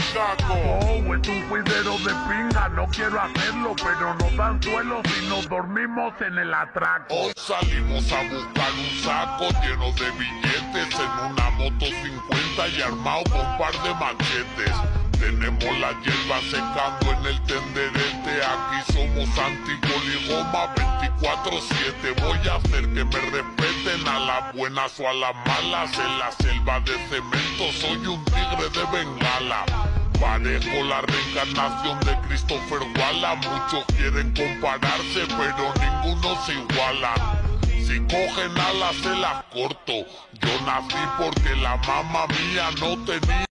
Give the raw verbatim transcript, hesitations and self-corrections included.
macaco. Oh, es un cuidero de pinga, no quiero hacerlo, pero nos dan suelos y nos dormimos en el atraco. Hoy salimos a buscar un saco lleno de billetes en una moto cincuenta y armado con un par de machetes. Tenemos la hierba secando en el tenderete, aquí somos antipoligoma veinticuatro siete. Voy a hacer que me respeten a las buenas o a las malas. En la selva de cemento soy un tigre de Bengala. Parezco la reencarnación de Christopher Wallace. Muchos quieren compararse, pero ninguno se iguala. Si cogen alas se las corto. Yo nací porque la mamá mía no tenía.